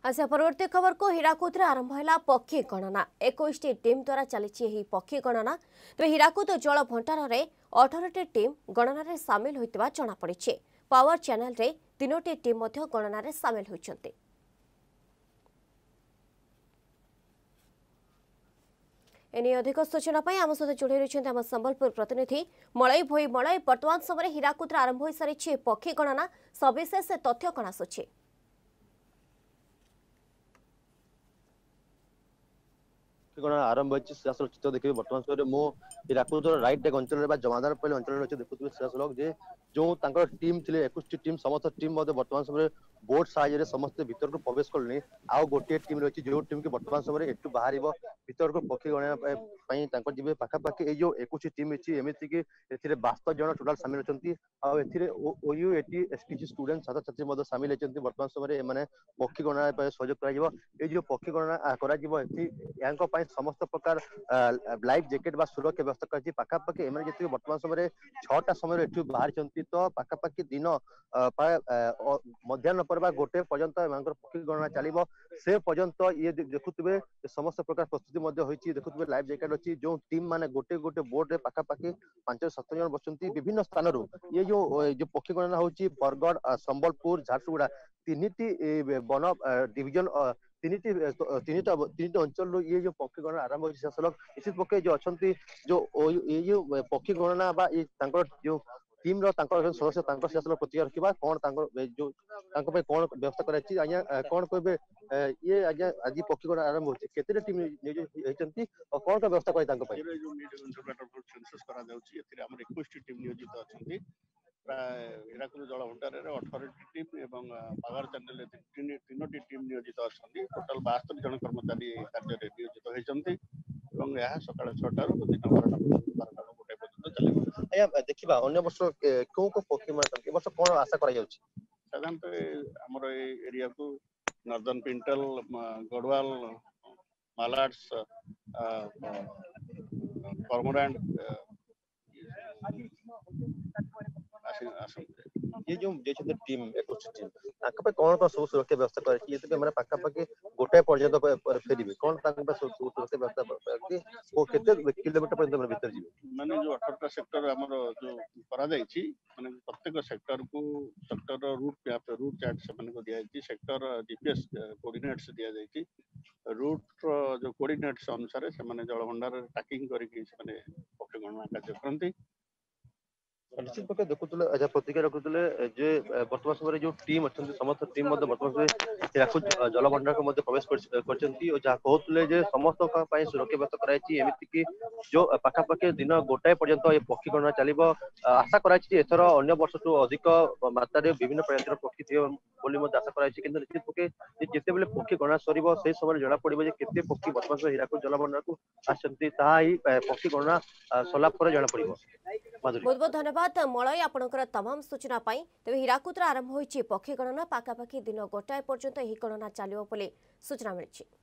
आशा परवर्ती खबर को हीराकुद आरंभ है पक्षी गणना 21 टीम द्वारा चली पक्षी गणना तेज हीराकुद जल भंडार में 18 टीम गणन सामिल होता जमापड़ी। पावर चैनल रे 3टी टीम गणन सामिल होती। एने अधिक सूचना आम सहित जोड़ी रही आम संबलपुर प्रतिनिधि मलई भई। मलई वर्तमान समय हीराकुद आरंभ हो सारी पक्षी गणना सविशेष तथ्य कण आसुछि। आरंभ चित्र देखिए वर्तमान समय मो हीराकुद राइट अंचल जमादार पहले अंचल देखुए जो टीम थे 21 टीम समस्त टीम वर्तमान समय बोट साइज समस्त भीतर को प्रवेश कले। आउ गोटे टीम रही जो टीम की वर्तमान समय एटू बाहर भीतर को पक्षी गणना जी पाखापाखि ये जो 21 टीम एमती कि 72 जन टोटाल सामिल होती। OUAT स्टूडेंट छात्र छात्री सामिल होती। वर्तमान समय मैंने पक्षी गणना सहयोग कर जो पक्षी गणना कर समस्त प्रकार लाइफ जैकेट सुरक्षा व्यवस्था कर पाखापाखि एम जी वर्तमान समय 6टा समय एठू बाहर तो पाखापाखि दिन मध्याह्न पर गोटे पर्यंत पक्षी गणना चलो से पर्यंत ये देखुए समस्त प्रकार प्रस्तुति होती। देखुए लाइफ जैकेट अच्छी जो टीम माने गोटे गोटे बोट रे पाखापाखि 5-7 जन बसुंती विभिन्न स्थान ये जो पक्षी गणना होची बरगड संबलपुर झारसुगुड़ा 3टी वन डिविजन 3टी अंचल ये जो पक्षी गणना आरंभ होती। निश्चित पक्षे जो अच्छा जो पक्षी गणना जो टीम सदस्य प्रतिक्रिया रखा कौन जो कौन व्यवस्था कर कौन कहे ये आज्ञा आज पक्षी गणना आरंभ होती केते टीम होती और कौन का व्यवस्था कर 21 टीम नियोजित अच्छा हीराकुद जल भंडार 18 टीम और पावर चैनल 3टी टीम नियोजित अच्छा टोटाल 72 जन कर्मचारी कार्य नियोजित होती। सका 6टा दिन 12टा गोटे पर्यटन चलो देखा अन्य वर्ष क्यों पक्षी वर्ष कौन आशा कर साधारणतः आमर एरिया को northern pintail gadwall mallards cormorant ये जो टीम 21 टीम कौन कौन सब सुरक्षा व्यवस्था कर पाखापाखि गोटे पर्यटन फेरबे कौन सुरक्षा व्यवस्था किलोमीटर पर्यटन भीतर जी माने जो 18टा सेक्टर हमर जो करा जायछि माने प्रत्येक सेक्टर को sector route map route chart से को दिया जायछि सेक्टर जीपीएस कोऑर्डिनेट्स दिया जायछि रूट जो कोऑर्डिनेट्स अनुसार से माने जल भंडार ट्रैकिंग करके से माने पक्ष गणना कार्य करंती। निश्चित पक्ष देखुले अच्छा प्रतिक्रिया रखुले जे वर्तमान समय जो टीम अच्छा समस्त टीम वर्तमान समय हीराकुद जल भंडार को प्रवेश कर जहाँ कहते जे समस्त सुरक्षा व्यवस्था कराई एमती कि जो पाखापाखि दिन गोटाए पर्यंत ये पक्षी गणना चलो आशा कराई एथर अन्य वर्ष अधिक मात्रा विभिन्न प्रजातिर पक्षी थे आशा कराई कि निश्चित पक्षे जिते पक्षी गणना सर से समय जना पड़े केते पक्षी वर्तमान समय हीराकुद जल भंडार को आसती पक्षी गणना सरला जना पड़े। बहुत बहुत धन्यवाद मलय आपणकर तमाम सूचना तेज हीराकुद आरंभ होती पक्षी गणना पाखापाखि दिन गोटाए पर्यंत यह गणना चलो सूचना मिली।